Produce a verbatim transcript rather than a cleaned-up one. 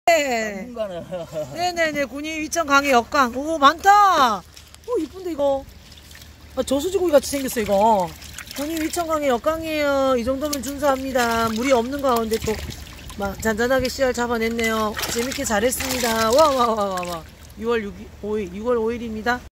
네네네. 군위 위천 강해 역강. 오 많다. 오 이쁜데 이거. 아, 저수지고기 같이 생겼어 이거. 군위 위천 강해 역강이에요. 이 정도면 준수합니다. 물이 없는 가운데 또 막 잔잔하게 씨알 잡아냈네요. 재밌게 잘했습니다. 와 와 와 와 와. 유월 육일, 오일, 유월 오일입니다.